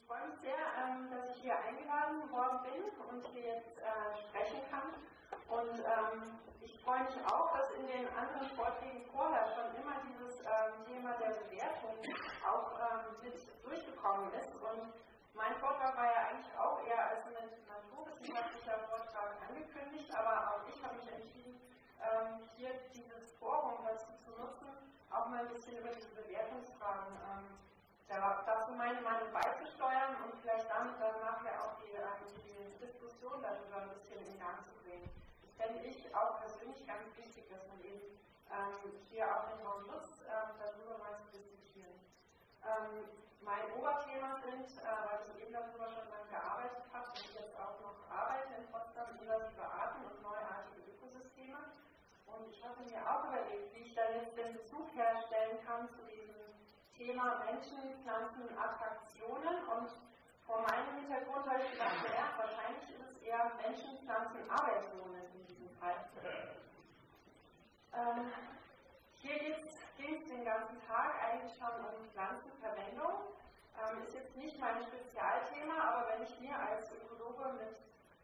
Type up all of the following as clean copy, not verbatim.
Ich freue mich sehr, dass ich hier eingeladen worden bin und hier jetzt sprechen kann. Und ich freue mich auch, dass in den anderen Vorträgen vorher schon immer dieses Thema der Bewertung auch mit durchgekommen ist. Und mein Vortrag war ja eigentlich auch eher als ein naturwissenschaftlicher Vortrag angekündigt, aber auch ich habe mich entschieden, hier dieses Forum dazu zu nutzen, auch mal ein bisschen über diese Bewertungsfragen dazu meine Meinung beizusteuern und vielleicht damit dann nachher auch die Diskussion darüber ein bisschen in Gang zu bringen. Das fände ich auch persönlich ganz wichtig, dass man eben hier auch den Raum nutzt, darüber mal zu diskutieren. Mein Oberthema sind, weil ich eben darüber schon lange gearbeitet habe und jetzt auch noch arbeite in Potsdam, invasive Arten und neuartige Ökosysteme. Und ich habe mir auch überlegt, wie ich da jetzt den Bezug herstellen kann zu diesem Thema Menschen, Pflanzen, Attraktionen. Und vor meinem Hintergrund habe ich gedacht, ja, wahrscheinlich ist es eher Menschen, Pflanzen, Arbeitszonen in diesem Fall. Hier ging es den ganzen Tag eigentlich schon um Pflanzenverwendung. Ist jetzt nicht mein Spezialthema, aber wenn ich mir als Ökologe mit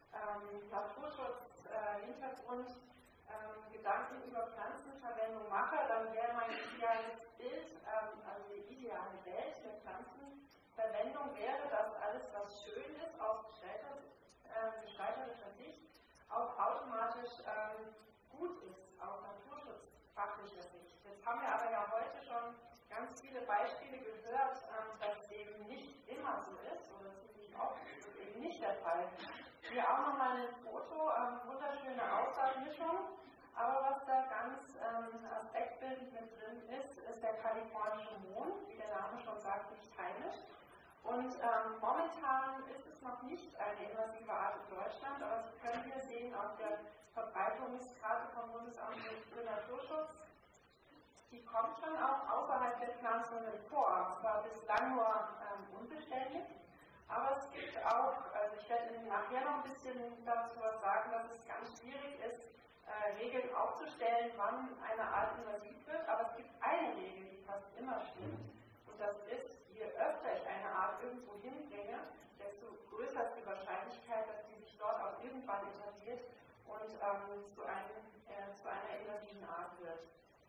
Naturschutz-Hintergrund Gedanken über Pflanzenverwendung mache, dann wäre mein ideales Bild, also die ideale Welt der Pflanzenverwendung wäre, dass alles, was schön ist, aus gestalterischer Sicht, auch automatisch gut ist, aus naturschutzfachlicher Sicht. Jetzt haben wir aber ja heute schon ganz viele Beispiele gehört, dass es eben nicht immer so ist, oder ziemlich oft ist es eben nicht der Fall. Hier auch nochmal ein Foto, wunderschöne Aussaatmischung, aber was da ganz aspektbildend mit drin ist, ist der kalifornische Mohn, wie der Name schon sagt, nicht heimisch. Und momentan ist es noch nicht eine invasive Art in Deutschland, aber Sie können hier sehen auf der Verbreitungskarte vom Bundesamt für Naturschutz, die kommt schon auch außerhalb der Pflanzungen vor, zwar bislang nur unbeständig, aber es gibt auch, also ich werde Ihnen nachher noch ein bisschen dazu was sagen, dass es ganz schwierig ist, Regeln aufzustellen, wann eine Art invasiv wird, aber es gibt eine Regel, die fast immer stimmt, und das ist, je öfter ich eine Art irgendwo hinbringe, desto größer ist die Wahrscheinlichkeit, dass die sich dort auch irgendwann etabliert und zu einer invasiven Art wird.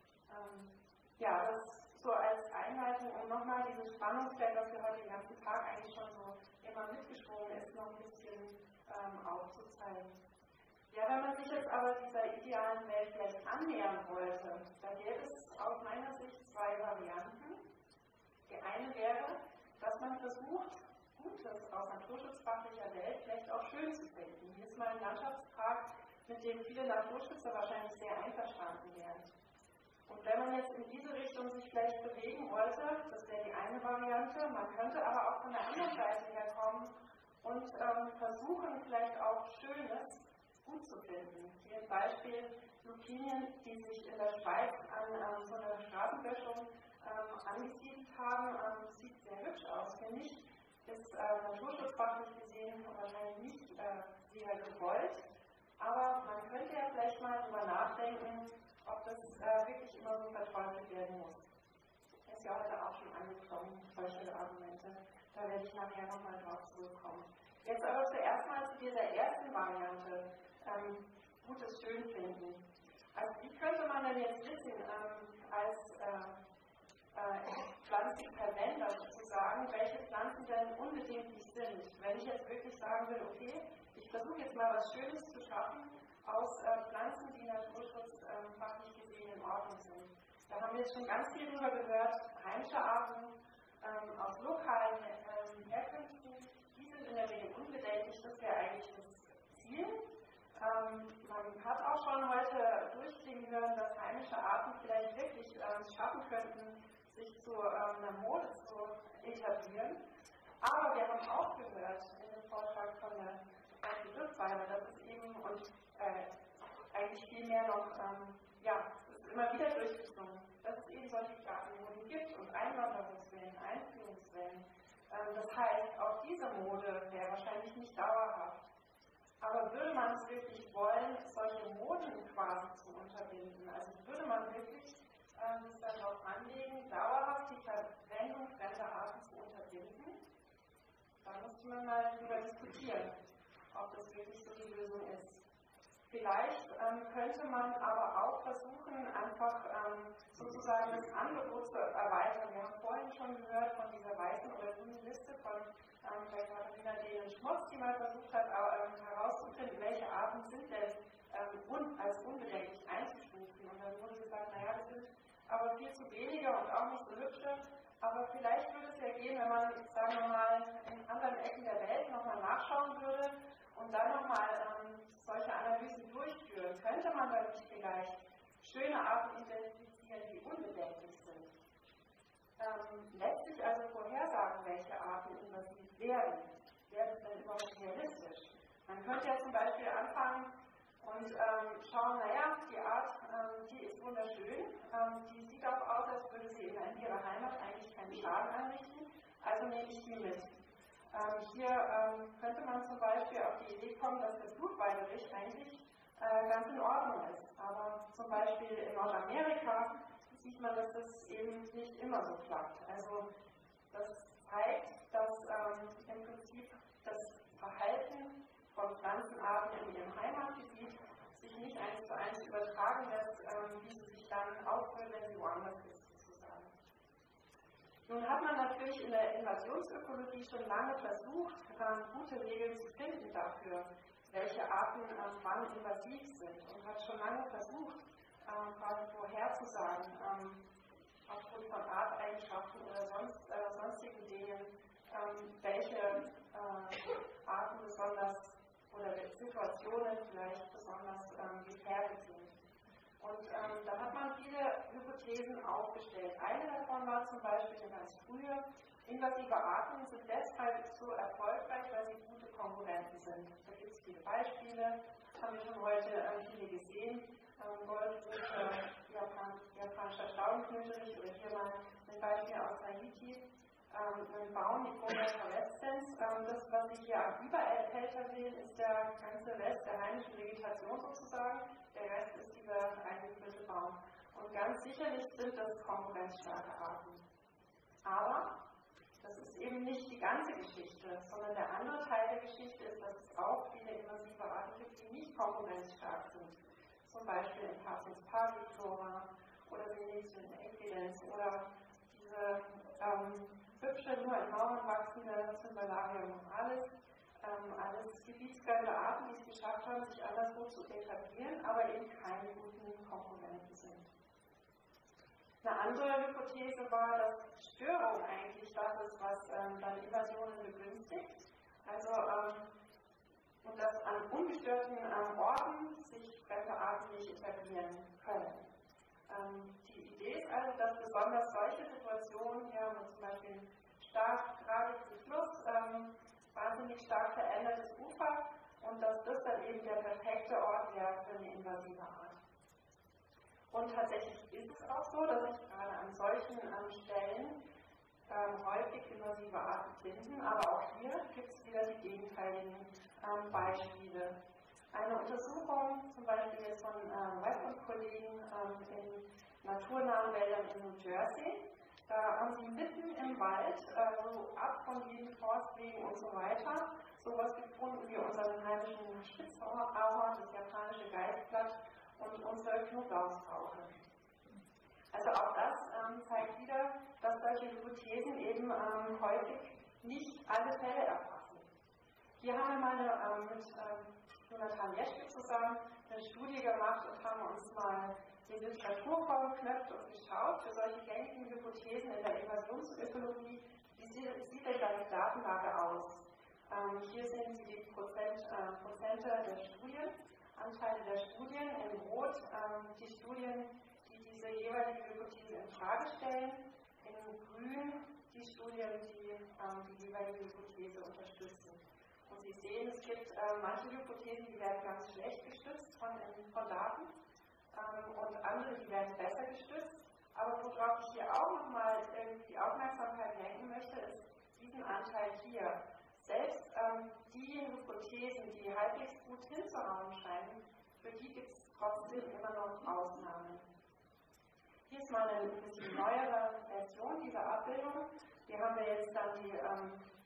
Ja, das so als Einleitung, um nochmal dieses Spannungsfeld, das wir heute den ganzen Tag eigentlich schon so immer mitgeschwungen ist, noch ein bisschen aufzuzeigen. Ja, wenn man sich jetzt aber dieser idealen Welt vielleicht annähern wollte, dann gäbe es aus meiner Sicht zwei Varianten. Die eine wäre, dass man versucht, Gutes aus naturschutzfachlicher Welt vielleicht auch schön zu finden. Hier ist mal ein Landschaftspark, mit dem viele Naturschützer wahrscheinlich sehr einverstanden wären. Und wenn man jetzt in diese Richtung sich vielleicht bewegen wollte, das wäre die eine Variante, man könnte aber auch von der anderen Seite herkommen und versuchen, vielleicht auch Schönes gut zu finden. Hier ein Beispiel, Lupinien, die sich in der Schweiz an so einer Straßenböschung angesiedelt haben, sieht sehr hübsch aus, finde ich. Ist naturschutzfachlich gesehen wahrscheinlich nicht sehr gewollt, aber man könnte ja vielleicht mal darüber nachdenken, ob das wirklich immer so verteufelt werden muss. Das ist ja heute auch schon angekommen, solche Argumente. Da werde ich nachher nochmal drauf zurückkommen. Jetzt aber zuerst mal zu dieser ersten Variante, gutes Schön finden. Also wie könnte man denn jetzt wissen, als Pflanzenverwender sozusagen, welche Pflanzen denn unbedingt sind? Wenn ich jetzt wirklich sagen will, okay, ich versuche jetzt mal was Schönes zu schaffen aus Pflanzen, die naturschutzfachlich gesehen in Ordnung sind. Da haben wir jetzt schon ganz viel drüber gehört, heimische Arten aus lokalen Herkünften, die sind in der Regel unbedenklich, das wäre eigentlich das Ziel. Man hat auch schon heute durchklingen hören, dass heimische Arten vielleicht wirklich es schaffen könnten, sich zu einer Mode zu etablieren. Aber wir haben auch gehört in dem Vortrag von der Rückweiler, dass es eben und eigentlich viel mehr noch, es ist immer wieder durchgezogen, dass es eben solche Moden gibt und Einwanderungswellen, Einführungswellen. Das heißt, auch diese Mode wäre wahrscheinlich nicht dauerhaft. Aber würde man es wirklich wollen, solche Moden quasi zu unterbinden, also würde man wirklich sich darauf anlegen, dauerhaft die Verwendung fremder Arten zu unterbinden, müsste man mal darüber diskutieren, ob das wirklich so die Lösung ist. Vielleicht könnte man aber auch versuchen, einfach sozusagen das Angebot zu erweitern. Wir haben vorhin schon gehört von dieser weißen oder grünen Liste von der Katharina Dehlen-Schmutz, die mal versucht hat, herauszufinden, welche Arten sind denn als unbedenklich einzustufen. Und dann wurde gesagt, naja, das sind aber viel zu wenige und auch nicht so hübsche. Aber vielleicht würde es ja gehen, wenn man, sagen wir mal, in anderen Ecken der Welt nochmal nachschauen würde und dann nochmal solche Analysen durchführen. Könnte man dann nicht vielleicht schöne Arten identifizieren, die unbedenklich sind? Letztlich also vorhersagen, welche Arten invasiv werden. Wäre das denn überhaupt realistisch? Man könnte ja zum Beispiel anfangen und schauen, naja, die Art, die ist wunderschön, die sieht auch aus, als würde sie in ihrer Heimat eigentlich keinen Schaden anrichten, also nehme ich die mit. Hier könnte man zum Beispiel auf die Idee kommen, dass das Blutweiderich eigentlich ganz in Ordnung ist. Aber zum Beispiel in Nordamerika sieht man, dass das eben nicht immer so klappt. Also das zeigt, dass im Prinzip das Verhalten von Pflanzenarten in ihrem Heimatgebiet sich nicht 1:1 übertragen lässt, wie sie sich dann ausführen, wenn sie woanders ist, sozusagen. Nun hat man natürlich in der Invasionsökologie schon lange versucht, gute Regeln zu finden dafür, welche Arten wann invasiv sind, und hat schon lange versucht, quasi vorherzusagen, aufgrund von Arteigenschaften oder sonstigen Dingen, welche Arten besonders oder Situationen vielleicht besonders gefährdet sind. Und da hat man viele Hypothesen aufgestellt. Eine davon war zum Beispiel eine ganz frühe: invasive Arten sind deshalb so erfolgreich, weil sie gute Konkurrenten sind. Da gibt es viele Beispiele, haben wir schon heute viele gesehen. Goldröte, japanischer Staudenknöterich, oder hier mal ein Beispiel aus Haiti. Ein Baum, die Cobra carescens. Das, was Sie hier am Überälter sehen, ist der ganze Rest der heimischen Vegetation sozusagen. Der Rest ist dieser eingefüllte Baum. Und ganz sicherlich sind das konkurrenzstarke Arten. Aber das ist eben nicht die ganze Geschichte, sondern der andere Teil der Geschichte ist, dass es auch viele invasive Arten gibt, die nicht konkurrenzstark sind. Zum Beispiel in Parsons Parviflora oder Senecio equigens oder diese hübsche, nur in Mauern wachsende Cymbalarium moralis, alles gebietsfremde Arten, die es geschafft haben, sich anderswo zu etablieren, aber eben keine guten Konkurrenten sind. Eine andere Hypothese war, dass Störung eigentlich das ist, was dann Invasionen begünstigt. Also, und dass an ungestörten Orten sich fremde Arten nicht etablieren können. Die Idee ist also, dass besonders solche Situationen, hier haben wir zum Beispiel einen geradigen Fluss, wahnsinnig stark verändertes Ufer, und dass das dann eben der perfekte Ort wäre für eine invasive Art. Und tatsächlich ist es auch so, dass sich gerade an solchen Stellen häufig invasive Arten finden, aber auch hier gibt es wieder die gegenteiligen Beispiele. Eine Untersuchung zum Beispiel jetzt von Webb und Kollegen in naturnahen Wäldern in New Jersey. Da haben sie mitten im Wald, so ab von jedem Forstwegen und so weiter, sowas gefunden wie unseren heimischen Spitzauer, das japanische Geißblatt und unsere Knoblauchsrauche. Also auch das zeigt wieder, dass solche Hypothesen eben häufig nicht alle Fälle erfassen. Hier haben wir mal mit Jonathan Jeschke zusammen eine Studie gemacht und haben uns mal die Literatur vorgeknöpft und geschaut für solche gängigen Hypothesen in der Invasionsökologie. Wie sieht denn da die Datenlage aus? Hier sehen Sie die Prozente der Studien, Anteile der Studien, in Rot die Studien, die diese jeweilige Hypothese in Frage stellen, in Grün die Studien, die die jeweilige Hypothese unterstützen. Und Sie sehen, es gibt manche Hypothesen, die werden ganz schlecht gestützt von Daten, und andere, die werden besser gestützt. Aber worauf ich hier auch nochmal die Aufmerksamkeit lenken möchte, ist diesen Anteil hier. Selbst die Hypothesen, die halbwegs gut hinzuhauen scheinen, für die gibt es trotzdem immer noch Ausnahmen. Hier ist mal eine bisschen neuere Version dieser Abbildung. Hier haben wir jetzt dann die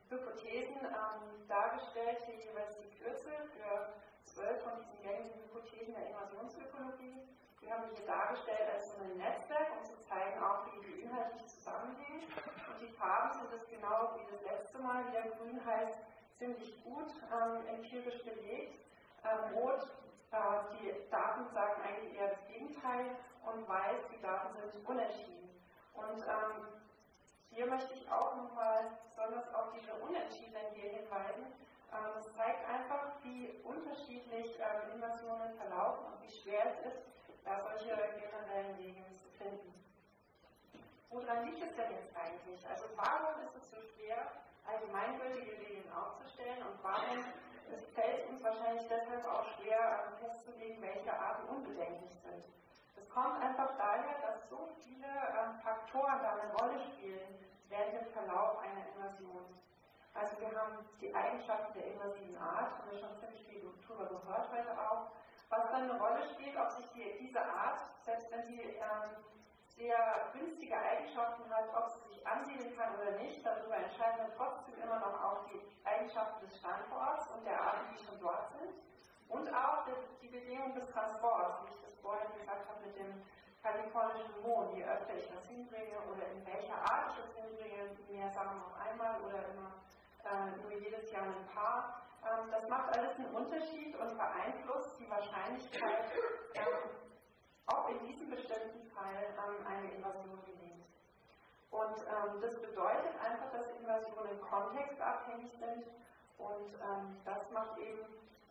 Hypothesen dargestellt, hier jeweils die Kürzel für 12 von diesen gängigen Hypothesen der Invasionsökologie. Wir haben hier dargestellt als so ein Netzwerk, um zu zeigen, auch wie die inhaltlich zusammenhängen. Und die Farben sind es genau wie das letzte Mal. Wieder grün heißt ziemlich gut empirisch belegt. Rot, die Daten sagen eigentlich eher das Gegenteil. Und weiß, die Daten sind unentschieden. Und hier möchte ich auch nochmal besonders auf diese Unentschiedenen hier hinweisen. Das zeigt einfach, wie unterschiedlich Invasionen verlaufen und wie schwer es ist, solche generellen Regeln zu finden. Woran liegt es denn jetzt eigentlich? Also warum ist es so schwer, allgemeingültige Regeln aufzustellen und warum fällt es uns wahrscheinlich deshalb auch schwer festzulegen, welche Arten unbedenklich sind? Es kommt einfach daher, dass so viele Faktoren da eine Rolle spielen während dem Verlauf einer Invasion. Also wir haben die Eigenschaften der invasiven Art, haben wir schon ziemlich viel darüber gehört heute auch, was dann eine Rolle spielt, ob sich diese Art, selbst wenn sie sehr günstige Eigenschaften hat, ob sie sich ansiedeln kann oder nicht, darüber entscheiden wir trotzdem immer noch auch die Eigenschaften des Standorts und der Arten, die schon dort sind. Und auch die Bedingungen des Transports, wie ich das vorhin gesagt habe mit dem kalifornischen Mohn, je öfter ich das hinbringe oder in welcher Art ich das hinbringe, mehr Sachen auf einmal oder immer nur jedes Jahr ein paar. Das macht alles einen Unterschied und beeinflusst die Wahrscheinlichkeit, ob in diesem bestimmten Fall eine Invasion gelingt. Und das bedeutet einfach, dass Invasionen kontextabhängig sind und das macht eben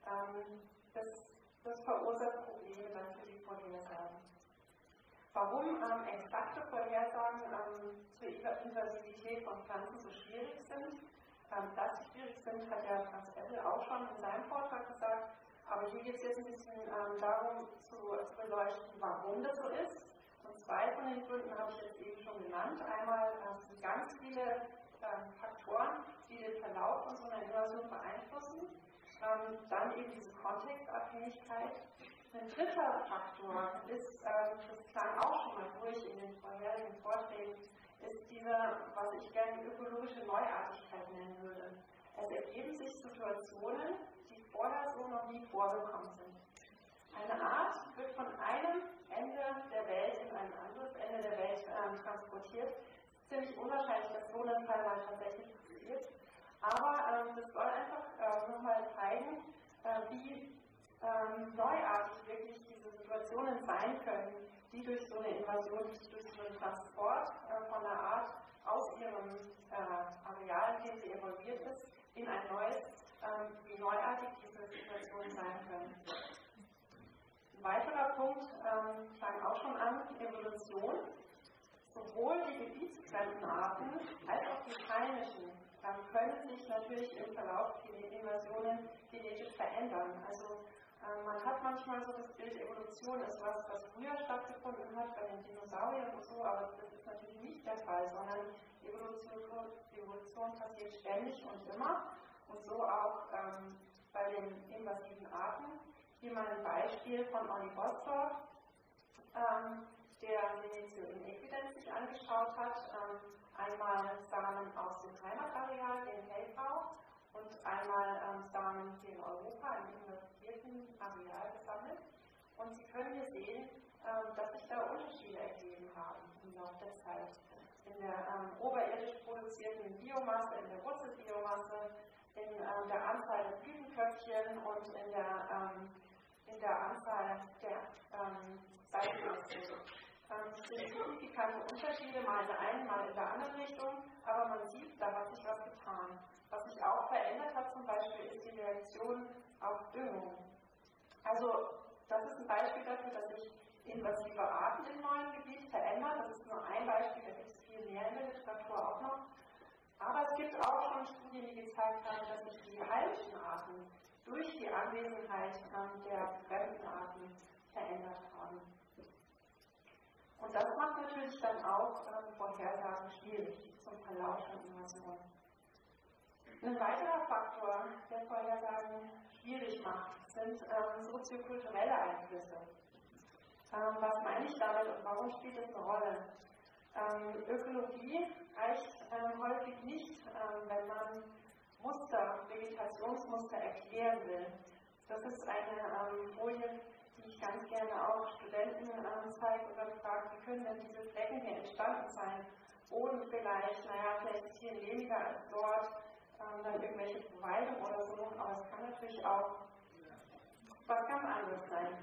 das verursacht Probleme dann für die Vorhersagen. Warum exakte Vorhersagen zur Invasivität von Pflanzen so schwierig sind, dass sie schwierig sind, hat ja Franz Ebel auch schon in seinem Vortrag gesagt, aber hier geht es jetzt ein bisschen darum zu beleuchten, warum das so ist. Und zwei von den Gründen habe ich jetzt eben schon genannt. Einmal sind ganz viele Faktoren, die den Verlauf von so einer Invasion beeinflussen. Dann eben diese Kontextabhängigkeit. Ein dritter Faktor ist, das klang auch schon mal durch in den vorherigen Vorträgen, ist diese, was ich gerne ökologische Neuartigkeit nennen würde. Es ergeben sich Situationen, die vorher so noch nie vorgekommen sind. Eine Art wird von einem Ende der Welt in ein anderes Ende der Welt transportiert. Es ist ziemlich unwahrscheinlich, dass so ein Fall mal tatsächlich passiert. Aber das soll einfach nochmal zeigen, wie neuartig wirklich diese Situationen sein können, die durch so eine Invasion, durch so einen Transport von der Art aus ihrem Areal, in dem sie evolviert ist, in ein neues, wie neuartig diese Situationen sein können. Ein weiterer Punkt klang auch schon an, Evolution. Sowohl die gebietsfremden Arten als auch die heimischen können sich natürlich im Verlauf der Invasionen genetisch verändern. Also man hat manchmal so das Bild, Evolution ist was früher stattgefunden hat, bei den Dinosauriern und so, aber das ist natürlich nicht der Fall, sondern Evolution passiert ständig und immer und so auch bei den invasiven Arten. Hier mal ein Beispiel von Olli Bostorff, der Senecio in Equidenz sich angeschaut hat. Einmal Samen aus dem Heimatareal, den Hellgrau, und einmal Samen hier in Europa im invertierten Areal gesammelt. Und Sie können hier sehen, dass sich da Unterschiede ergeben haben im Laufe der Zeit. In der oberirdisch produzierten Biomasse, in der Wurzelbiomasse, in der Anzahl der Blütenköpfchen und in der Anzahl der Seitenmasse. Es sind signifikante Unterschiede, mal in der einen, mal in der anderen Richtung, aber man sieht, da hat sich was getan. Was sich auch verändert hat zum Beispiel, ist die Reaktion auf Düngung. Also das ist ein Beispiel dafür, dass sich invasive Arten im neuen Gebiet verändern. Das ist nur ein Beispiel, da gibt es viel mehr in der Literatur auch noch. Aber es gibt auch schon Studien, die gezeigt haben, dass sich die heimischen Arten durch die Anwesenheit der fremden Arten verändert haben. Und das macht natürlich dann auch Vorhersagen schwierig zum Verlauf von Invasionen. Ein weiterer Faktor, der Vorhersagen schwierig macht, sind soziokulturelle Einflüsse. Was meine ich damit und warum spielt das eine Rolle? Ökologie reicht häufig nicht, wenn man Vegetationsmuster erklären will. Das ist eine Folie, die ich ganz gerne auch Studenten zeige und dann frage, wie können denn diese Flecken hier entstanden sein? Boden vielleicht ist hier lehmiger als dort, dann irgendwelche Verwaldung oder so, aber es kann natürlich auch was ganz anderes sein.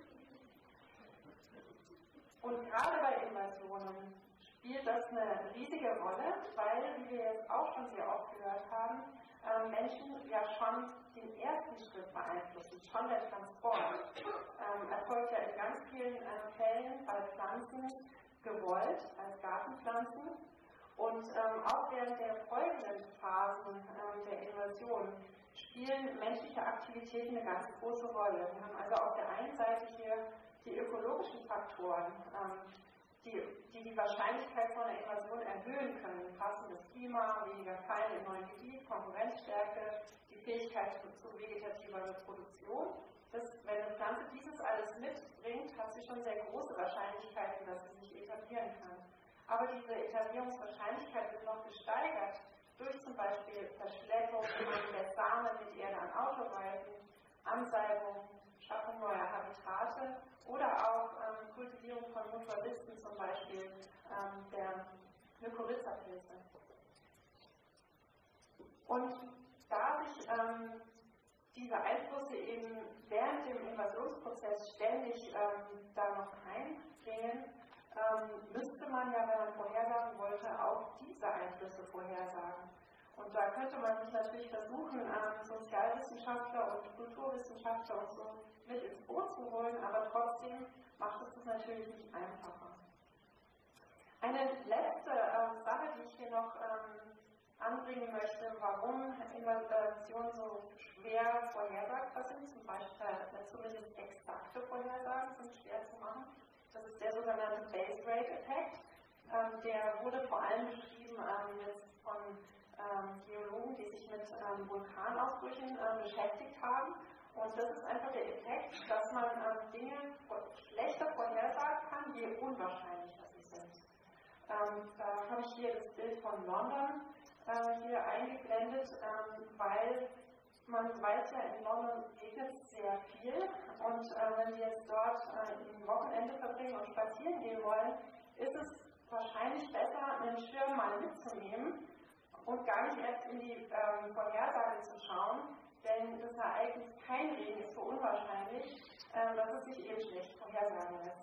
Und gerade bei Invasionen spielt das eine riesige Rolle, weil, wie wir jetzt auch schon sehr oft gehört haben, Menschen ja schon den ersten Schritt beeinflussen, schon der Transport erfolgt ja in ganz vielen Fällen bei Pflanzen gewollt, als Gartenpflanzen. Und auch während der folgenden Phasen der Invasion spielen menschliche Aktivitäten eine ganz große Rolle. Wir haben also auf der einen Seite hier die ökologischen Faktoren, die Wahrscheinlichkeit von einer Invasion erhöhen können. Passendes Klima, weniger Fallen im neuen Gebiet, Konkurrenzstärke, die Fähigkeit zu vegetativer Reproduktion. Wenn eine Pflanze dieses alles mitbringt, hat sie schon sehr große Wahrscheinlichkeiten, dass sie sich etablieren kann. Aber diese Etablierungswahrscheinlichkeit wird noch gesteigert durch zum Beispiel Verschleppung der Samen mit Erde an Autoreifen, Ansalbung, Schaffung neuer Habitate oder auch Kultivierung von Mutualisten, zum Beispiel der Mykorrhiza-Pilze. Und da sich diese Einflüsse eben während dem Invasionsprozess ständig da noch einbringen, müsste man ja, wenn man vorhersagen wollte, auch diese Einflüsse vorhersagen. Und da könnte man sich natürlich versuchen, Sozialwissenschaftler und Kulturwissenschaftler und so mit ins Boot zu holen, aber trotzdem macht es das natürlich nicht einfacher. Eine letzte Sache, die ich hier noch anbringen möchte, warum Invasionen so schwer vorhersagbar sind, zum Beispiel zumindest exakte Vorhersagen sind schwer zu machen. Das ist der sogenannte Base Rate Effekt. Der wurde vor allem beschrieben jetzt von Geologen, die sich mit Vulkanausbrüchen beschäftigt haben. Und das ist einfach der Effekt, dass man Dinge schlechter vorhersagen kann, je unwahrscheinlicher sie sind. Da habe ich hier das Bild von London hier eingeblendet, weil man weiß ja, in London regnet es sehr viel und wenn Sie jetzt dort ein Wochenende verbringen und spazieren gehen wollen, ist es wahrscheinlich besser, einen Schirm mal mitzunehmen und gar nicht erst in die Vorhersage zu schauen, denn das Ereignis kein Regen ist so unwahrscheinlich, dass es sich eben schlecht vorhersagen lässt.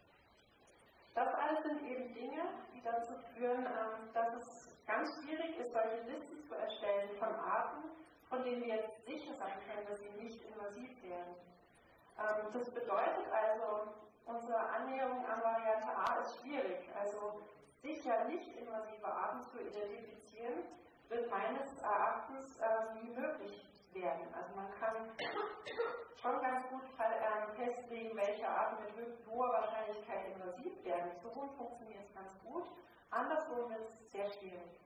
Das alles sind eben Dinge, die dazu führen, dass es ganz schwierig ist, solche Listen zu erstellen von Arten, von denen wir jetzt sicher sein können, dass sie nicht invasiv werden. Das bedeutet also, unsere Annäherung an Variante A ist schwierig. Also sicher nicht invasive Arten zu identifizieren, wird meines Erachtens nie möglich werden. Also man kann schon ganz gut festlegen, welche Arten mit hoher Wahrscheinlichkeit invasiv werden. So gut funktioniert es ganz gut, andersrum ist es sehr schwierig.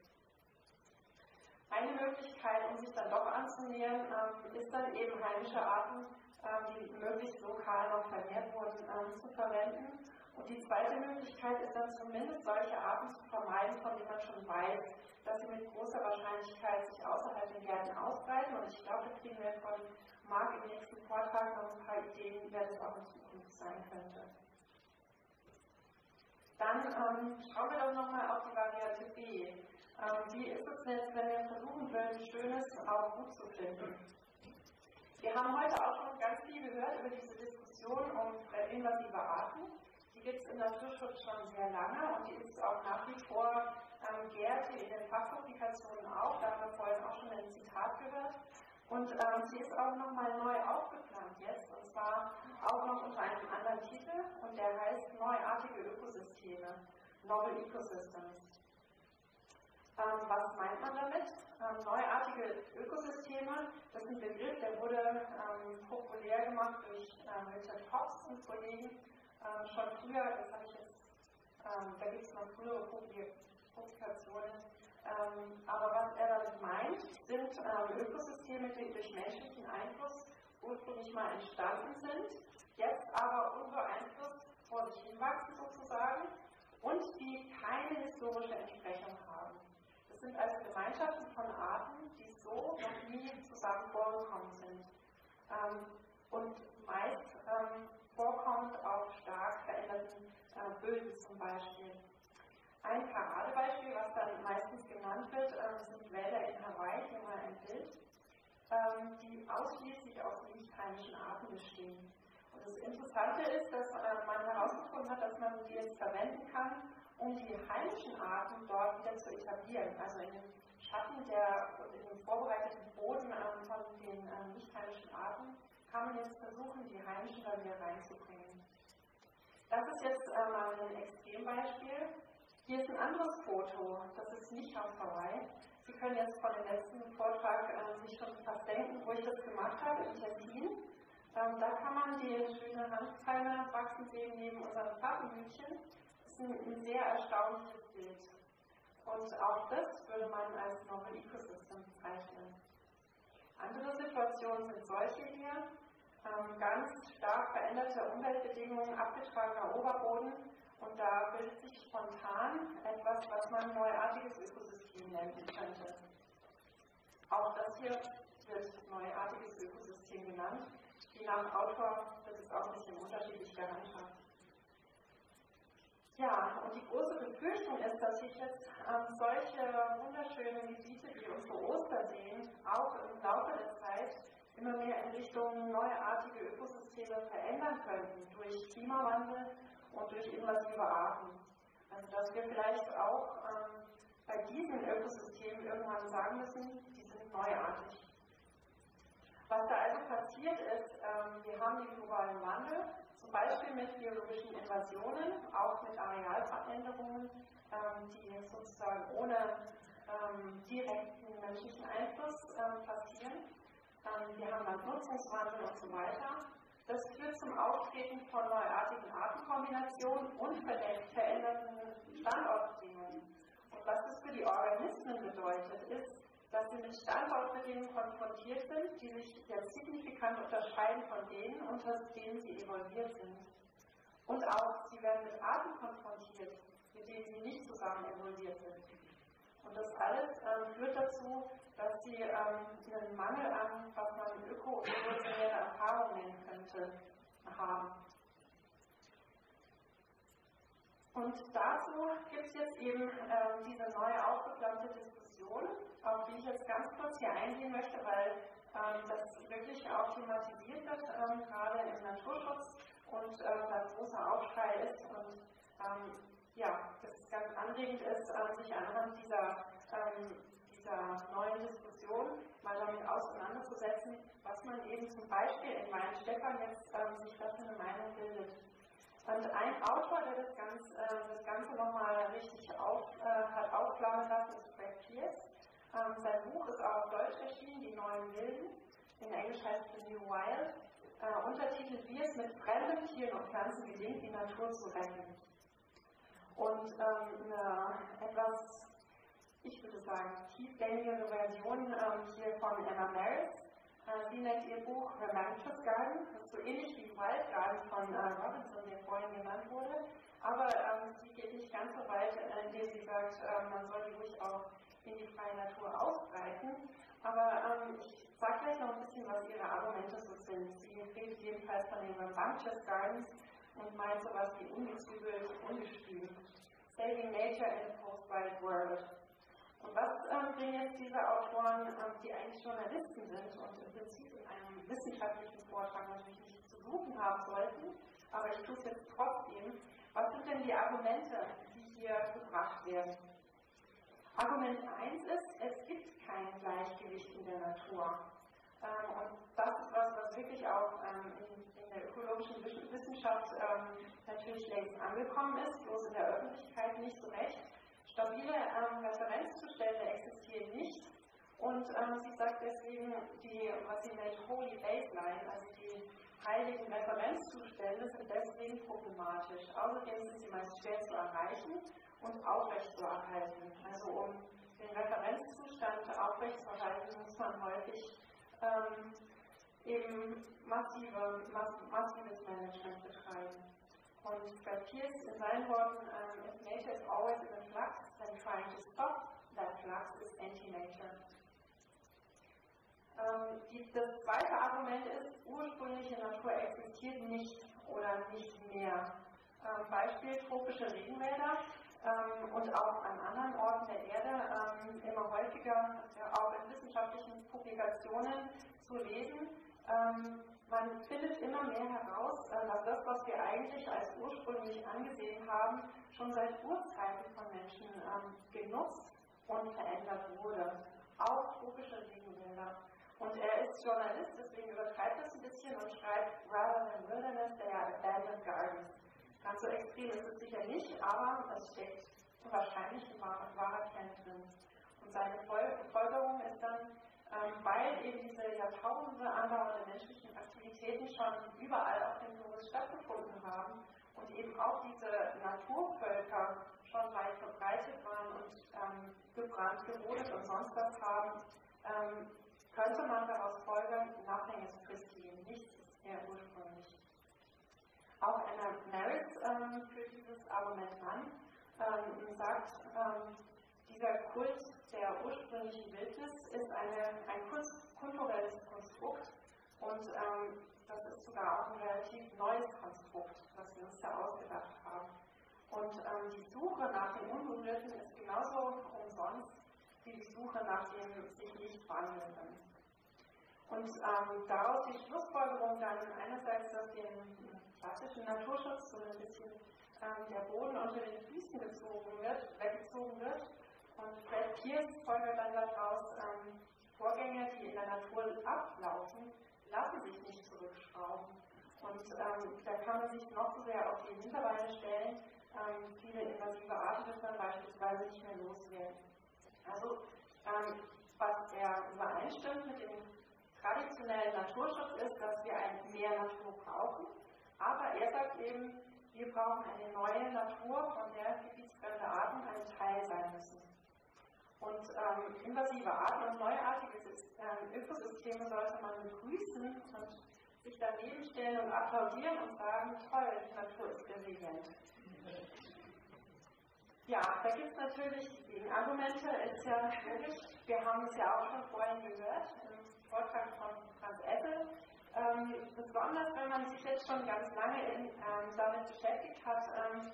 Eine Möglichkeit, um sich dann doch anzunähern, ist dann eben heimische Arten, die möglichst lokal noch vermehrt wurden, zu verwenden. Und die zweite Möglichkeit ist dann zumindest solche Arten zu vermeiden, von denen man schon weiß, dass sie mit großer Wahrscheinlichkeit sich außerhalb der Gärten ausbreiten. Und ich glaube, da kriegen wir von Marc im nächsten Vortrag noch ein paar Ideen, wer das auch in Zukunft sein könnte. Dann schauen wir doch nochmal auf die Variante B. Wie ist es jetzt, wenn wir versuchen würden, Schönes auch gut zu finden? Wir haben heute auch schon ganz viel gehört über diese Diskussion um invasive Arten. Die gibt es im Naturschutz schon sehr lange und die ist auch nach wie vor gärt in den Fachpublikationen auch. Da haben wir vorhin auch schon ein Zitat gehört. Und sie ist auch nochmal neu aufgeplant jetzt, und zwar auch noch unter einem anderen Titel, und der heißt Neuartige Ökosysteme, Novel Ecosystems. Was meint man damit? Neuartige Ökosysteme, das ist ein Begriff, der wurde populär gemacht durch Richard Fox und Kollegen schon früher, das habe ich jetzt, da gibt es noch frühere Publikationen. Aber was er damit meint, sind Ökosysteme, die durch menschlichen Einfluss ursprünglich mal entstanden sind, jetzt aber unbeeinflusst vor sich hinwachsen sozusagen und die keine sind also Gemeinschaften von Arten, die so noch nie zusammen vorgekommen sind. Und meist vorkommt auf stark veränderten Böden zum Beispiel. Ein Paradebeispiel, was dann meistens genannt wird, sind Wälder in Hawaii, hier mal ein Bild, die ausschließlich aus nicht heimischen Arten bestehen. Und das Interessante ist, dass man herausgefunden hat, dass man die jetzt verwenden kann, um die heimischen Arten dort wieder zu etablieren. Also in den Schatten und in den vorbereiteten Boden von den nicht heimischen Arten kann man jetzt versuchen, die heimischen da wieder reinzubringen. Das ist jetzt mal ein Extrembeispiel. Hier ist ein anderes Foto, das ist nicht aus Hawaii. Sie können jetzt von dem letzten Vortrag sich schon fast denken, wo ich das gemacht habe, in Tessin. Da kann man die schöne Hanfpalme wachsen sehen neben unserem Pfafferhütchen. Das ist ein sehr erstaunliches Bild. Und auch das würde man als Novel Ecosystem bezeichnen. Andere Situationen sind solche hier. Ganz stark veränderte Umweltbedingungen, abgetragener Oberboden. Und da bildet sich spontan etwas, was man neuartiges Ökosystem nennen könnte. Auch das hier wird neuartiges Ökosystem genannt. Je nach Autor wird es auch ein bisschen unterschiedlich gehandhabt. Ja, und die große Befürchtung ist, dass sich jetzt solche wunderschönen Gebiete wie unsere Osterseen auch im Laufe der Zeit immer mehr in Richtung neuartige Ökosysteme verändern könnten durch Klimawandel und durch invasive Arten. Also dass wir vielleicht auch bei diesen Ökosystemen irgendwann sagen müssen, die sind neuartig. Was da also passiert ist, wir haben den globalen Wandel, zum Beispiel mit biologischen Invasionen, auch mit Arealveränderungen, die sozusagen ohne direkten menschlichen Einfluss passieren. Wir haben Landnutzungswandel und so weiter. Das führt zum Auftreten von neuartigen Artenkombinationen und veränderten Standortbedingungen. Und was das für die Organismen bedeutet, ist, dass sie mit Standortbedingungen konfrontiert sind, die sich jetzt signifikant unterscheiden von denen, unter denen sie evolviert sind. Und auch, sie werden mit Arten konfrontiert, mit denen sie nicht zusammen evolviert sind. Und das alles führt dazu, dass sie einen Mangel an, was man öko-evolutionäre Erfahrung nennen könnte, haben. Und dazu gibt es jetzt eben diese neue aufgeflammte Diskussion, auf die ich jetzt ganz kurz hier eingehen möchte, weil das wirklich auch thematisiert wird, gerade im Naturschutz und da großer Aufschrei ist und das ganz anregend ist, sich anhand dieser neuen Diskussion mal damit auseinanderzusetzen, was man eben zum Beispiel in Weihenstephan jetzt sich da für eine Meinung bildet. Und ein Autor, der das Ganze nochmal richtig hat aufflammen lassen, ist Greg Pierce. Sein Buch ist auch auf Deutsch erschienen, Die neuen Wilden. In Englisch heißt es The New Wild. Untertitelt, wie es mit fremden Tieren und Pflanzen gelingt, die Natur zu retten. Und eine etwas, ich würde sagen, tiefgängige Version hier von Emma Maris. Sie nennt ihr Buch Rambunctious Garden, das ist so ähnlich wie Wild Garden von Robinson, der vorhin genannt wurde, aber sie geht nicht ganz so weit, indem sie sagt, man soll die ruhig auch in die freie Natur ausbreiten. Aber ich sage gleich noch ein bisschen, was ihre Argumente so sind. Sie redet jedenfalls von den Rambunctious Gardens und meint sowas wie ungezügelt, ungestüm. Saving Nature in a Post-Wild World. Und was bringen jetzt diese Autoren, die eigentlich Journalisten sind und im Prinzip in einem wissenschaftlichen Vortrag natürlich nicht zu suchen haben sollten, aber ich tue es jetzt trotzdem, was sind denn die Argumente, die hier gebracht werden? Argument 1 ist, es gibt kein Gleichgewicht in der Natur. Und das ist was wirklich auch in der ökologischen Wissenschaft natürlich längst angekommen ist, bloß in der Öffentlichkeit nicht so recht. Stabile Referenzzustände existieren nicht und sie sagt deswegen, was sie nennt Holy Baseline, also die heiligen Referenzzustände sind deswegen problematisch. Außerdem sind sie meist schwer zu erreichen und aufrechtzuerhalten. Also um den Referenzzustand aufrechtzuerhalten, muss man häufig eben massives Management betreiben. Und bei Pierce in seinen Worten, if nature is always in a flux, then trying to stop that flux Das zweite Argument ist, ursprüngliche Natur existiert nicht oder nicht mehr. Beispiel tropische Regenwälder und auch an anderen Orten der Erde immer häufiger auch in wissenschaftlichen Publikationen zu lesen. Man findet immer mehr heraus, dass das, was wir eigentlich als ursprünglich angesehen haben, schon seit Urzeiten von Menschen genutzt und verändert wurde. Auch tropische Regenwälder. Und er ist Journalist, deswegen übertreibt das ein bisschen und schreibt, rather than wilderness, they are abandoned gardens. Ganz so extrem ist es sicher nicht, aber es steckt wahrscheinlich ein wahrer Kern drin. Und seine Folgerung ist dann, weil eben diese Jahrtausende andauernde menschlichen Aktivitäten schon überall auf dem Globus stattgefunden haben und eben auch diese Naturvölker schon weit verbreitet waren und gebrannt, gerodet und sonst was haben, könnte man daraus folgern, nothing is pristine, nichts ist mehr ursprünglich. Auch Anna Merritt führt dieses Argument an und sagt, dieser Kult der ursprünglichen Wildnis ist ein kulturelles Konstrukt und das ist sogar auch ein relativ neues Konstrukt, was wir uns da ausgedacht haben. Und die Suche nach dem Unberührten ist genauso umsonst wie die Suche nach dem sich nicht Wandelnden. Und daraus die Schlussfolgerung dann einerseits, dass dem klassischen Naturschutz so ein bisschen der Boden unter den Füßen weggezogen wird. Und Fred Pierce folgert dann daraus, Vorgänge, die in der Natur ablaufen, lassen sich nicht zurückschrauben. Und da kann man sich noch so sehr auf die Hinterbeine stellen, viele invasive Arten wird man beispielsweise nicht mehr loswerden. Also, was er übereinstimmt mit dem traditionellen Naturschutz ist, dass wir mehr Natur brauchen, aber er sagt eben, wir brauchen eine neue Natur, von der gebietsfremde Arten ein Teil sein müssen. Und invasive Arten und neuartige Ökosysteme sollte man begrüßen und sich daneben stellen und applaudieren und sagen, toll, die Natur ist resilient. Ja, da gibt es natürlich Gegenargumente, ist ja logisch, wir haben es ja auch schon vorhin gehört, im Vortrag von Franz Essel. Besonders wenn man sich jetzt schon ganz lange damit beschäftigt hat,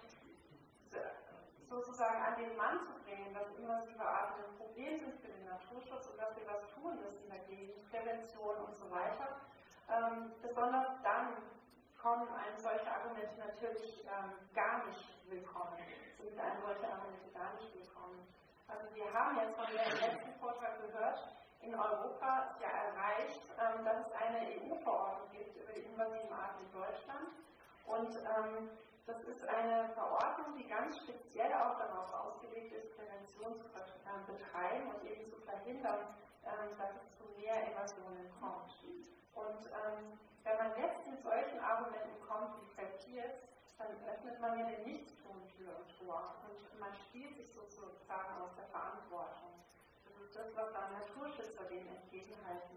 sozusagen an den Mann zu bringen, dass invasive Arten ein Problem sind für den Naturschutz und dass wir was tun müssen dagegen, Prävention und so weiter. Besonders dann kommen einem solche Argumente natürlich gar nicht willkommen. Sind einem solche Argumente gar nicht willkommen. Also wir haben jetzt von dem letzten Vortrag gehört, in Europa ist ja erreicht, dass es eine EU-Verordnung gibt über die invasiven Arten in Deutschland. Und das ist eine Verordnung, die ganz speziell auch darauf ausgelegt ist, Prävention zu betreiben und eben zu verhindern, dass es zu mehr Invasionen kommt. Und wenn man jetzt mit solchen Argumenten kommt wie Fred Pierce, dann öffnet man ja den Nichtstun Tür und Tor und man spielt sich sozusagen aus der Verantwortung. Das ist das, was dann Naturschützer dem entgegenhalten.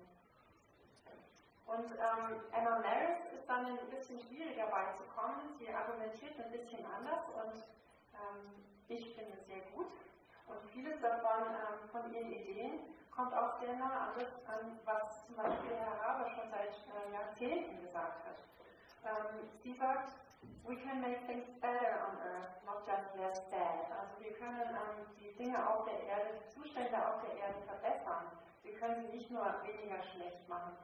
Und Emma Merritt ist dann ein bisschen schwieriger beizukommen. Sie argumentiert ein bisschen anders und ich finde es sehr gut. Und vieles davon von ihren Ideen kommt auch sehr nah an das an, was zum Beispiel Herr Haber schon seit Jahrzehnten gesagt hat. Sie sagt, we can make things better on Earth, not just less bad. Also wir können die Dinge auf der Erde, die Zustände auf der Erde verbessern. Wir können sie nicht nur weniger schlecht machen.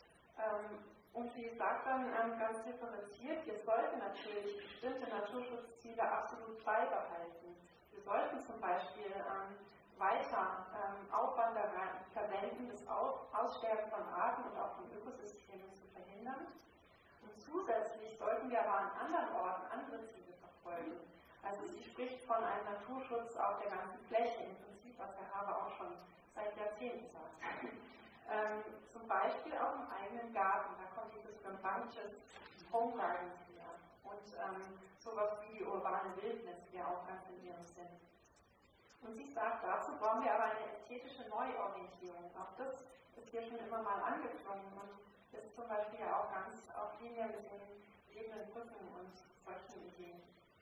Und sie sagt dann ganz differenziert, wir sollten natürlich bestimmte Naturschutzziele absolut beibehalten. Wir sollten zum Beispiel weiter Aufwanderei verwenden, das Aussterben von Arten und auch von Ökosystemen zu verhindern. Und zusätzlich sollten wir aber an anderen Orten andere Ziele verfolgen. Also sie spricht von einem Naturschutz auf der ganzen Fläche, im Prinzip, was Herr Haber auch schon seit Jahrzehnten sagt. Zum Beispiel auch im eigenen Garten, da kommt dieses rambunctious Home Gardens her. Und sowas wie die urbane Wildnis, die ja auch ganz in ihrem Sinn. Und sie sagt, dazu brauchen wir aber eine ästhetische Neuorientierung. Auch das ist hier schon immer mal angeklungen und ist zum Beispiel auch ganz auf Linie mit den lebenden Brücken und solchen Ideen.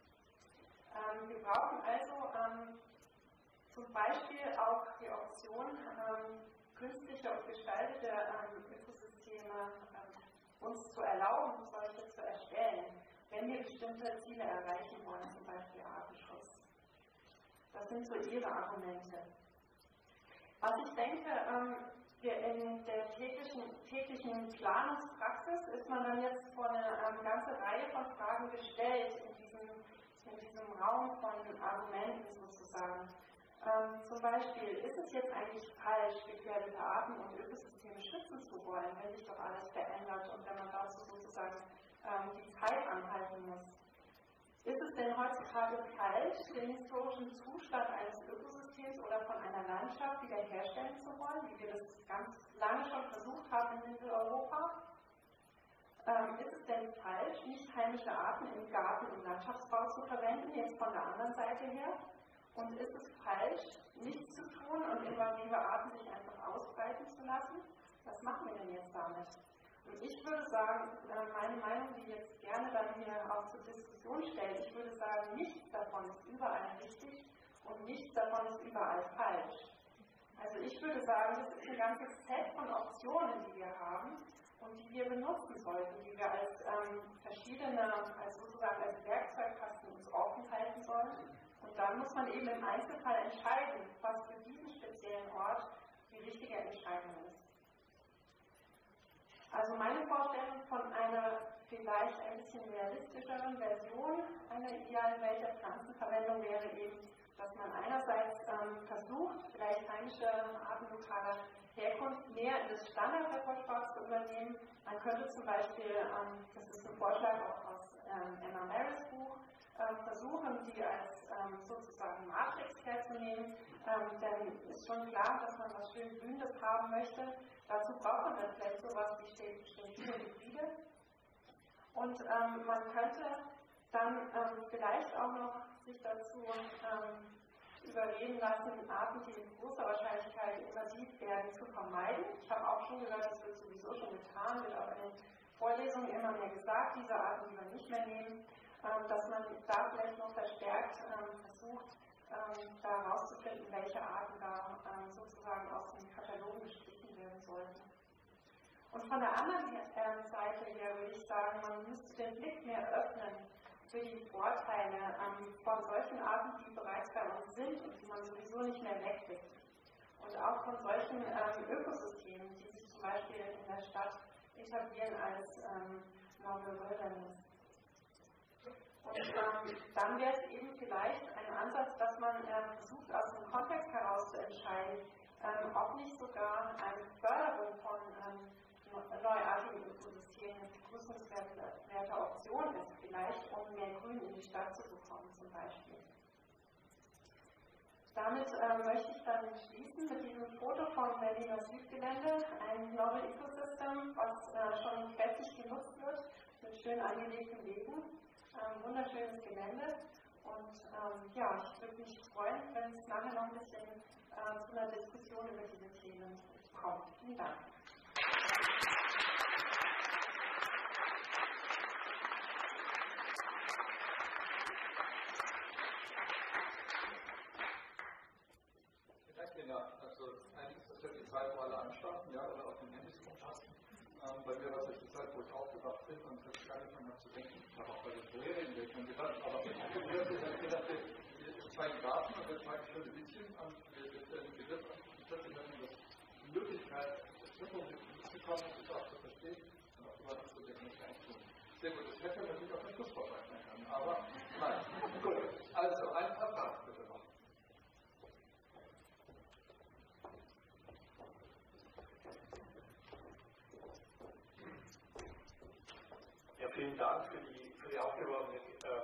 Wir brauchen also zum Beispiel auch die Option, künstliche und gestaltete Ökosysteme uns zu erlauben, solche zu erstellen, wenn wir bestimmte Ziele erreichen wollen, zum Beispiel Artenschutz. Das sind so Ihre Argumente. Was ich denke, in der täglichen Planungspraxis ist man dann jetzt vor eine ganze Reihe von Fragen gestellt in diesem Raum von Argumenten sozusagen. Zum Beispiel, ist es jetzt eigentlich falsch, gefährdete Arten und Ökosysteme schützen zu wollen, wenn sich doch alles verändert und wenn man dazu sozusagen die Zeit anhalten muss? Ist es denn heutzutage falsch, den historischen Zustand eines Ökosystems oder von einer Landschaft wiederherstellen zu wollen, wie wir das ganz lange schon versucht haben in Mitteleuropa? Ist es denn falsch, nicht heimische Arten im Garten- und Landschaftsbau zu verwenden, jetzt von der anderen Seite her? Und ist es falsch, nichts zu tun und invasive Arten sich einfach ausbreiten zu lassen? Was machen wir denn jetzt damit? Und ich würde sagen, meine Meinung, die jetzt gerne dann hier auch zur Diskussion stellt, ich würde sagen, nichts davon ist überall richtig und nichts davon ist überall falsch. Also ich würde sagen, das ist ein ganzes Set von Optionen, die wir haben und die wir benutzen sollten, die wir als sozusagen als Werkzeugkasten uns offen halten sollen. Und dann muss man eben im Einzelfall entscheiden, was für diesen speziellen Ort die richtige Entscheidung ist. Also meine Vorstellung von einer vielleicht ein bisschen realistischeren Version einer idealen Welt der Pflanzenverwendung wäre eben, dass man einerseits versucht, vielleicht heimische Arten lokaler Herkunft mehr in das Standardrepertoire zu übernehmen. Man könnte zum Beispiel, das ist ein Vorschlag auch aus Emma Maris Buch, versuchen, die als sozusagen Matrix herzunehmen, denn ist schon klar, dass man was schön Blühendes haben möchte. Dazu braucht man dann vielleicht sowas wie sterile Hybride. Und man könnte dann vielleicht auch noch sich dazu überreden lassen, Arten, die in großer Wahrscheinlichkeit invasiv werden, zu vermeiden. Ich habe auch schon gehört, das wird sowieso schon getan, wird auch in den Vorlesungen immer mehr gesagt, diese Arten, die wir nicht mehr nehmen, dass man da vielleicht noch verstärkt versucht, da herauszufinden, welche Arten da sozusagen aus dem Katalog gestrichen werden sollten. Und von der anderen Seite her würde ich sagen, man müsste den Blick mehr öffnen für die Vorteile von solchen Arten, die bereits bei uns sind und die man sowieso nicht mehr wegkriegt. Und auch von solchen Ökosystemen, die sich zum Beispiel in der Stadt etablieren als Novel Wilderness. Und dann wäre es eben vielleicht ein Ansatz, dass man versucht, aus dem Kontext heraus zu entscheiden, ob nicht sogar eine Förderung von neuartigen Ökosystemen eine begrüßenswerte Option ist, vielleicht um mehr Grün in die Stadt zu bekommen zum Beispiel. Damit möchte ich dann schließen mit diesem Foto vom Berliner Südgelände, ein Novel Ecosystem, was schon kräftig genutzt wird, mit schön angelegten Wegen. Wunderschönes Gelände und ich würde mich freuen, wenn es nachher noch ein bisschen zu einer Diskussion über diese Themen kommt. Vielen Dank. Also eigentlich ist das ja die Zeit, wo alle anstarten, ja, oder auf den Handys rumtasten. Bei mir war es jetzt die Zeit, wo ich aufgewacht bin und das gar nicht mehr zu denken. Ich habe auch bei den Vorherigen schon gedacht, aber ich habe gedacht, wir zeigen Daten und wir zeigen schöne Bildchen und wir dürfen die Möglichkeit, das Wirkung mitzukommen, das auch zu verstehen und auch über das zu denken, nicht einzutun. Sehr gut, das hätte natürlich auch ein Schlusswort sein können, aber nein. Gut, also ein Vertrag bitte noch. Vielen Dank für die aufgeworfenen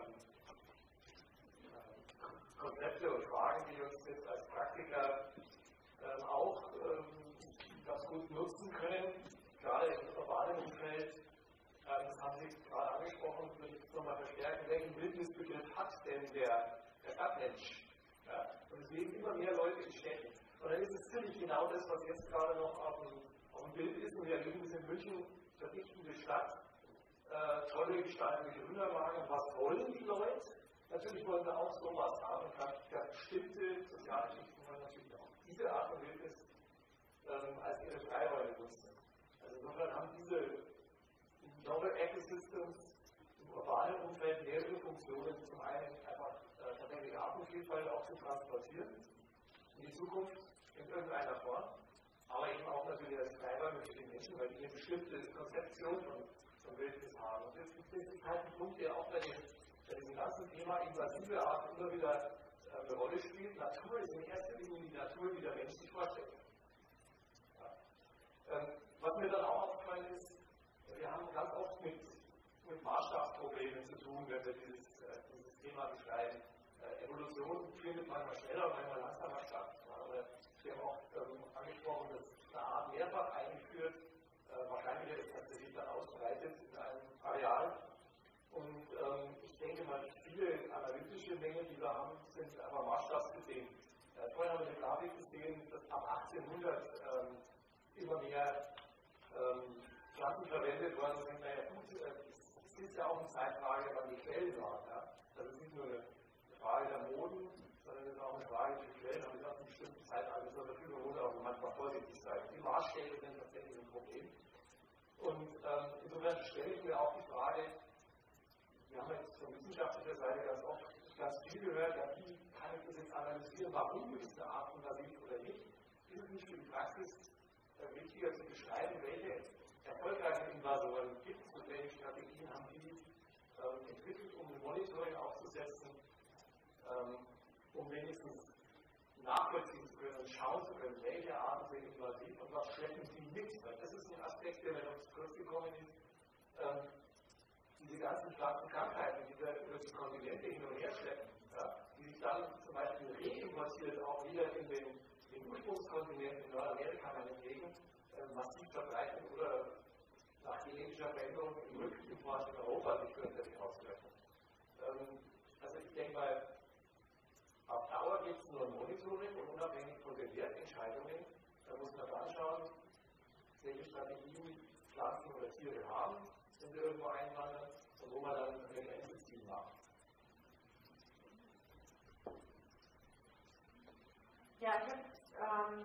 Konzepte und Fragen, die uns jetzt als Praktiker auch ganz gut nutzen können, gerade im urbanen Umfeld. Das haben Sie gerade angesprochen, würde ich nochmal verstärken. Welchen Bildnisbegriff hat denn der Stadtmensch? Ja? Und es leben immer mehr Leute in Städten. Und dann ist es ziemlich genau das, was jetzt gerade noch auf dem Bild ist. Und wir erleben es in München, verdichtende Stadt. Tolle gestaltete Grünanlagen. Und was wollen die Leute? Natürlich wollen wir auch sowas haben. Und bestimmte soziale Schichten wollen natürlich auch diese Art von Wildnis Artenvielfalt auch zu transportieren in die Zukunft in irgendeiner Form, aber eben auch natürlich als Freiräume für die Menschen, weil die eine bestimmte Konzeption von Wildnis haben. Und das ist halt ein Punkt, der auch bei diesem ganzen Thema invasive Arten immer wieder eine Rolle spielt. Natur ist in erster Linie die Natur, die der Mensch sich vorstellt. Ja. Was mir dann auch aufgefallen ist, wir haben ganz oft mit Maßstabsproblemen zu tun, wenn wir dieses Thema beschreiben. Evolution findet manchmal schneller, manchmal langsamer statt. Wir haben auch angesprochen, dass eine Art mehrfach eingeführt, wahrscheinlicher ist, dass sie sich dann ausbreitet in einem Areal. Und ich denke mal, viele analytische Mängel, die wir haben, sind einfach maßstabsgesehen. Vorhin haben wir eine Grafik gesehen, dass ab 1800 immer mehr Pflanzen verwendet worden sind. Naja, gut, es ist ja auch eine Zeitfrage, wann die Quellen waren. Ja? Das ist nicht nur eine Frage der Moden, sondern es ist auch eine Frage der Quellen, aber es ist auch eine bestimmte Zeitalter zur Verfügung, muss auch manchmal vorsichtig sein. Die Maßstäbe sind tatsächlich ein Problem. Und insofern stelle ich mir auch die Frage, wir haben jetzt von wissenschaftlicher Seite ganz viel gehört, ja, wie kann ich das jetzt analysieren, warum ist eine Art invasiv oder nicht? Ist es nicht für die Praxis wichtiger zu beschreiben, welche erfolgreichen Invasoren gibt es und welche Strategien haben die entwickelt, um ein Monitoring aufzusetzen, um wenigstens nachvollziehen zu können und schauen zu können, welche Arten sind invasiv und was schleppen sie mit. Weil das ist ein Aspekt, der mir noch zu kurz gekommen ist. Diese ganzen Pflanzenkrankheiten, die wir über die Kontinente hin und her schleppen, ja, die sich dann zum Beispiel reimportiert auch wieder in den Ursprungskontinent in Nordamerika meinetwegen massiv verbreiten oder nach genetischer Veränderung im Rückimport in Europa sich fürchterlich auswirken. Also ich denke mal, auf Dauer geht es nur um Monitoring und unabhängig von den Wertentscheidungen, da muss man anschauen, welche Strategien Pflanzen oder Tiere haben, wenn sie irgendwo einwandern und wo man dann ein Grenzenziel macht. Ja, ich habe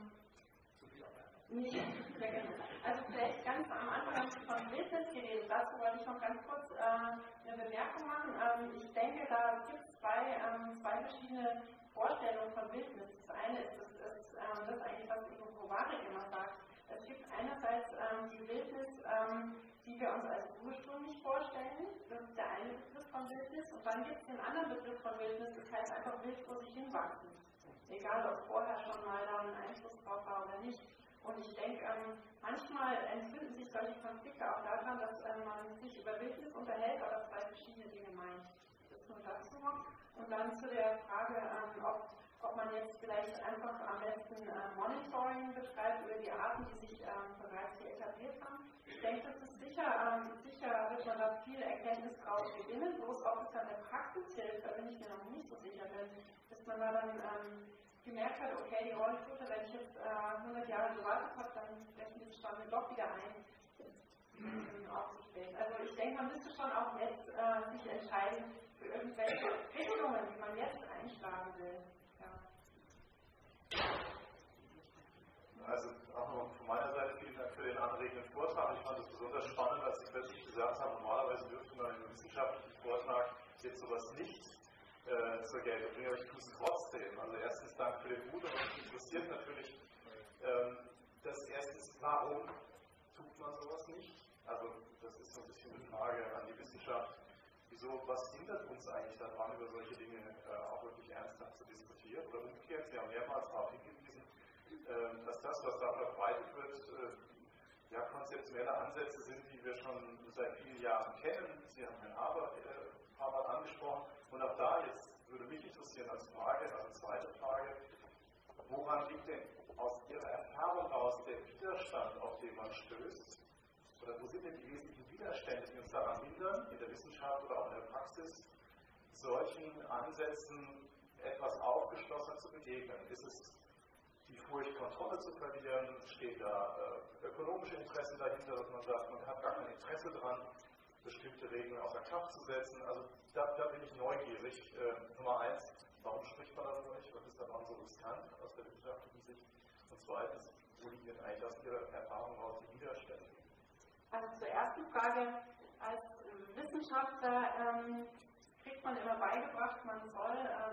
also vielleicht ganz am Anfang von Wildnis geredet, dazu wollte ich noch ganz kurz eine Bemerkung machen. Ich denke, da gibt es zwei verschiedene Vorstellungen von Wildnis. Das eine ist das eigentlich, was Ivo Kovarik immer sagt. Es gibt einerseits die Wildnis, die wir uns als ursprünglich vorstellen. Das ist der eine Begriff von Wildnis. Und dann gibt es den anderen Begriff von Wildnis, das heißt einfach wild vor sich hinwachsen. Egal, ob vorher schon mal da ein Einfluss drauf war oder nicht. Und ich denke, manchmal entzünden sich solche Konflikte auch daran, dass man sich über Wildnis unterhält, aber zwei verschiedene Dinge meint. Das nur dazu. Und dann zu der Frage, ob man jetzt vielleicht einfach am besten Monitoring betreibt über die Arten, die sich bereits hier etabliert haben. Ich denke, das ist sicher wird man da viel Erkenntnis draus gewinnen, bloß ob es dann der Praxis hilft, da bin ich mir noch nicht so sicher, denn bis man da dann gemerkt hat, okay, die Rollflute, wenn ich jetzt 100 Jahre gewartet habe, dann brechen die Bestände doch wieder ein. Also ich denke, man müsste schon auch jetzt sich entscheiden für irgendwelche Richtungen, die man jetzt einschlagen will. Ja. Also auch noch von meiner Seite vielen Dank für den anregenden Vortrag. Ich fand es besonders spannend, als Sie plötzlich gesagt haben, normalerweise dürfte man in einem wissenschaftlichen Vortrag jetzt sowas nicht zur Geltung bringen, aber ich tue es trotzdem. Also erstens Dank für den Mut und mich interessiert natürlich das erstens, warum tut man sowas nicht? Also das ist so ein bisschen eine Frage an die Wissenschaft. Wieso, was hindert uns eigentlich daran, über solche Dinge auch wirklich ernsthaft zu diskutieren? Oder umgekehrt, Sie haben mehrmals darauf hingewiesen, dass das, was da verbreitet wird, ja, konzeptionelle Ansätze sind, die wir schon seit vielen Jahren kennen. Sie haben Herrn Haber ein paar Mal angesprochen. Und auch da jetzt würde mich interessieren als Frage, also zweite Frage, woran liegt denn aus Ihrer Erfahrung aus der Widerstand, auf den man stößt? Oder wo sind denn die wesentlichen Widerstände, die uns daran hindern, in der Wissenschaft oder auch in der Praxis, solchen Ansätzen etwas aufgeschlossener zu begegnen? Ist es die Furcht, Kontrolle zu verlieren? Steht da ökonomische Interessen dahinter, dass man sagt, man hat gar kein Interesse daran, bestimmte Regeln außer Kraft zu setzen? Also da bin ich neugierig. Nummer eins, warum spricht man darüber nicht? Was ist daran so riskant aus der wissenschaftlichen Sicht? Und zweitens, wo liegen denn eigentlich aus Ihrer Erfahrung heraus die Widerstände? Also zur ersten Frage, als Wissenschaftler kriegt man immer beigebracht, man soll Daten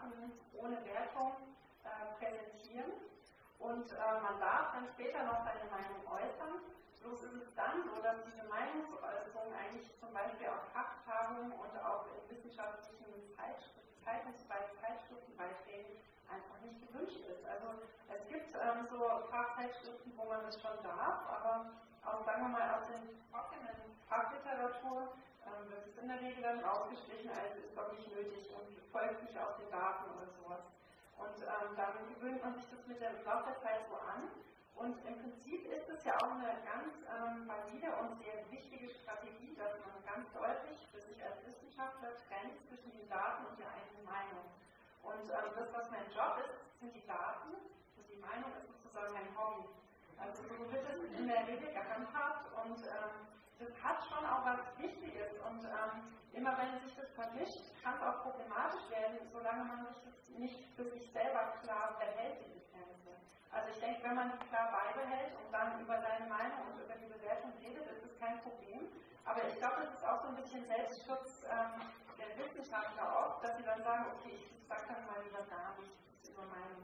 Daten ohne Wertung präsentieren und man darf dann später noch seine Meinung äußern. Bloß ist es dann so, dass diese Meinungsäußerung eigentlich zum Beispiel auf Fachtagungen und auch in wissenschaftlichen Zeitschriftenbeiträgen einfach nicht gewünscht ist. Also es gibt so Fachzeitschriften, wo man das schon darf, aber auch, sagen wir mal, aus der trockenen Fachliteratur wird es in der Regel dann rausgestrichen, als ist doch nicht nötig und folgt nicht auf den Daten oder sowas. Und dann gewöhnt man sich das mit der Laufe der Zeit so an. Und im Prinzip ist es ja auch eine ganz valide und sehr wichtige Strategie, dass man ganz deutlich für sich als Wissenschaftler trennt zwischen den Daten und der eigenen Meinung. Und das, was mein Job ist, sind die Daten und die Meinung ist sozusagen mein Hobby. Also so wird es in der Regel gehandhabt und das hat schon auch was Wichtiges und immer wenn sich das vermischt, kann es auch problematisch werden, solange man sich das nicht für sich selber klar behält, diese Grenze. Also ich denke, wenn man die klar beibehält und dann über seine Meinung und über die Bewertung redet, ist es kein Problem. Aber ich glaube, das ist auch so ein bisschen Selbstschutz der Wissenschaftler oft, dass sie dann sagen, okay, ich sage dann mal lieber gar nichts über Meinung.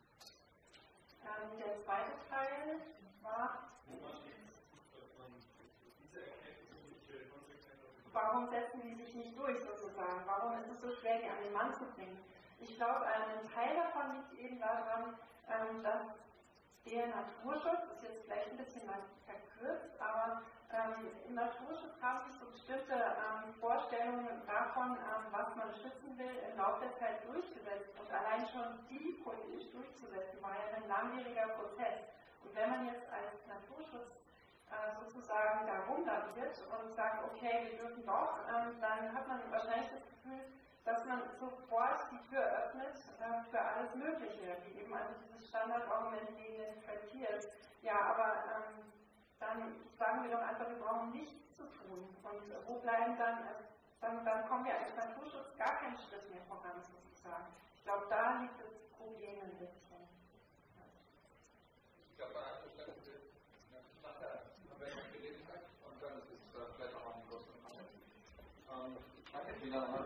Der zweite Teil war, warum setzen die sich nicht durch sozusagen? Warum ist es so schwer, die an den Mann zu bringen? Ich glaube, ein Teil davon liegt eben daran, dass der Naturschutz, das ist jetzt vielleicht ein bisschen mal verkürzt, aber im Naturschutz haben sich so bestimmte Vorstellungen davon, was man schützen will, im Laufe der Zeit durchgesetzt. Und allein schon die politisch durchzusetzen, war ja ein langwieriger Prozess. Und wenn man jetzt als Naturschutz sozusagen da rumlaviert und sagt, okay, wir dürfen doch, dann hat man wahrscheinlich das Gefühl, dass man sofort die Tür öffnet für alles Mögliche, wie eben also dieses Standardargument gegen den Quartiers. Ja, aber dann sagen wir doch einfach, wir brauchen nichts zu tun. Und wo bleiben dann kommen wir als Naturschutz gar keinen Schritt mehr voran sozusagen. Ich glaube, da liegt das Problem ein bisschen. Ich glaube, an einer Stelle ist nachher Gelegenheit und dann ist es vielleicht auch ein größerer Danke, Tina.